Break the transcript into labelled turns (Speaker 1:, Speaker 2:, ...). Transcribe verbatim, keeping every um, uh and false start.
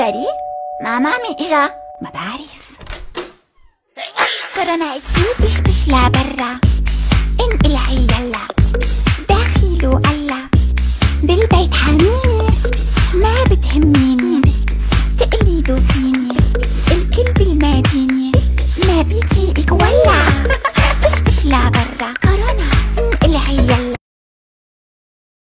Speaker 1: داري؟ ماما مين اجا؟ ما بعرف. كورونا تسيب بش بش لبرا، انقلعي يلا داخل وقلا، بالبيت حاميني ما بتهميني، تقلي دوسيني الكل بالمدينة ما بيجيك ولع. بش بش لبرا